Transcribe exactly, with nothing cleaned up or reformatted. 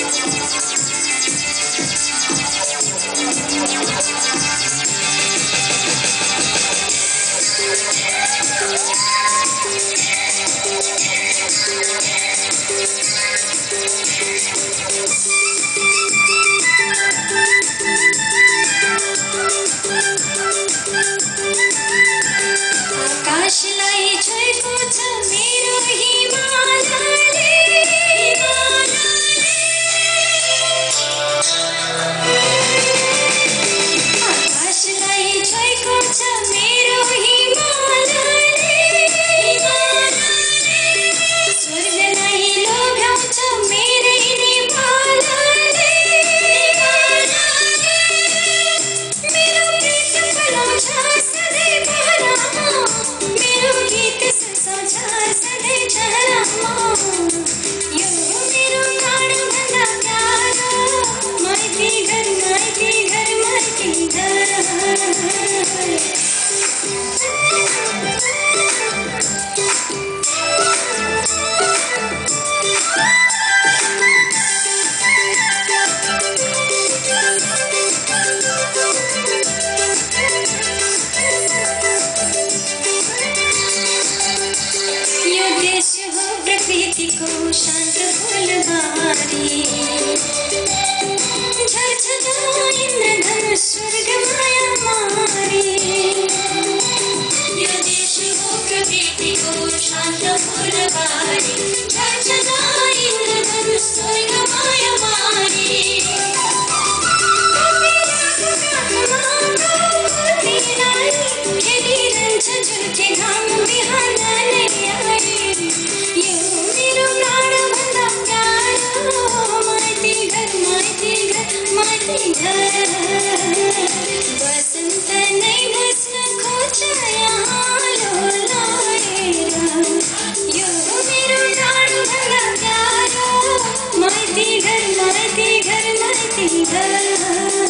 आकाशलाई छोएको छ मेरो हिमालले, आकाशलाई छोएको छ मेरो हिमालले, स्वर्गलाई लोभ्याउँछ मेरै नेपालले, मेरो गीत फलाउँछ सधैँ पहरामा, मेरो गीत सुसाउँछ सधैँ चरामा, यो मेरो प्राणभन्दा प्यारो माइती घर माइती घर माइती घर। यो देश हो प्रकृतिको शान्त फुलबारी, झर्छ इन्द्रधनुष स्वर्ग माया मारी। यो देश हो प्रकृतिको शान्त फुलबारी, झर्छ इन्द्रधनुष स्वर्ग माया मारी। खेलिरहन्छ झुल्के घाम बिहान नै आई, यो मेरो प्राणभन्दा प्यारो माइती घर माइती घर माइती घर। बसन्त नै बस्न खोज्छ यहाँ लोलाएर, यो मेरो प्राणभन्दा प्यारो माइती घर माइती घर माइती घर।